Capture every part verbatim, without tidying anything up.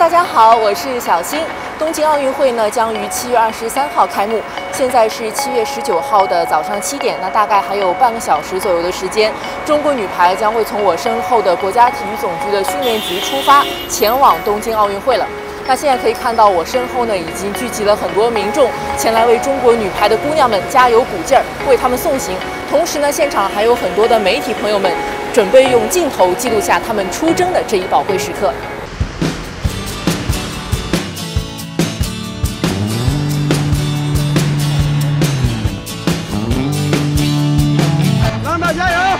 大家好，我是小新。东京奥运会呢将于七月二十三号开幕，现在是七月十九号的早上七点，那大概还有半个小时左右的时间，中国女排将会从我身后的国家体育总局的训练局出发，前往东京奥运会了。那现在可以看到，我身后呢已经聚集了很多民众，前来为中国女排的姑娘们加油鼓劲儿，为她们送行。同时呢，现场还有很多的媒体朋友们，准备用镜头记录下她们出征的这一宝贵时刻。 加油！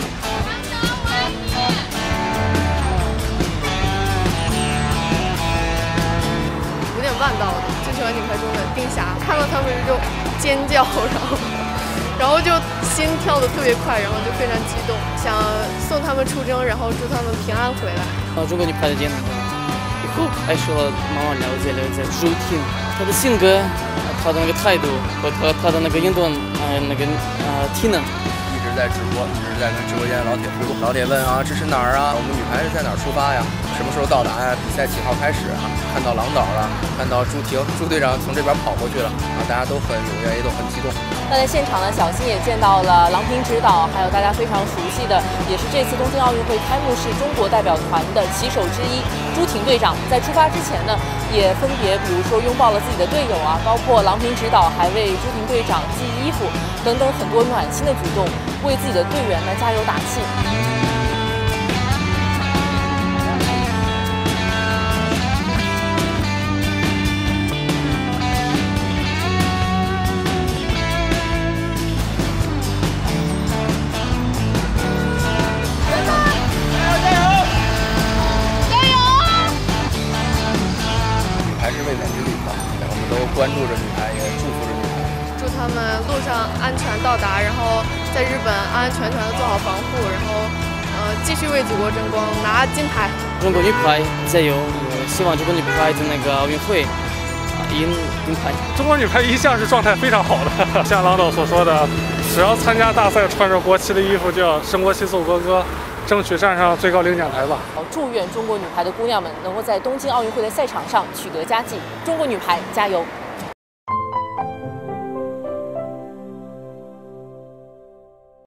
五点半到的，最喜欢女排中的丁霞，看到她们就尖叫，然后，然后就心跳的特别快，然后就非常激动，想送她们出征，然后祝她们平安回来。 啊，中国女排的健儿，以后还是要慢慢了解了解周婷，她的性格，她的那个态度和她她的那个运动，呃，那个呃体能。 在直播，一直在跟直播间的老铁互动。老铁问啊，这是哪儿啊？我们女排是在哪儿出发呀？什么时候到达呀？比赛几号开始啊？看到郎导了，看到朱婷，朱队长从这边跑过去了啊！大家都很踊跃，也都很激动。 那在现场呢，小新也见到了郎平指导，还有大家非常熟悉的，也是这次东京奥运会开幕式中国代表团的旗手之一朱婷队长。在出发之前呢，也分别比如说拥抱了自己的队友啊，包括郎平指导还为朱婷队长寄衣服等等很多暖心的举动。 为自己的队员呢加油打气。 加油！加油！女排是为美之旅嘛，我们都关注着女排，也祝福着女排。 祝他们路上安全到达，然后在日本安安全全的做好防护，然后呃继续为祖国争光，拿金牌。 中国女排加油！希望中国女排的那个奥运会啊赢银牌。 中国女排一向是状态非常好的，像郎导所说的，只要参加大赛，穿着国旗的衣服就要升国旗奏国歌，争取站上最高领奖台吧。 祝愿中国女排的姑娘们能够在东京奥运会的赛场上取得佳绩，中国女排加油！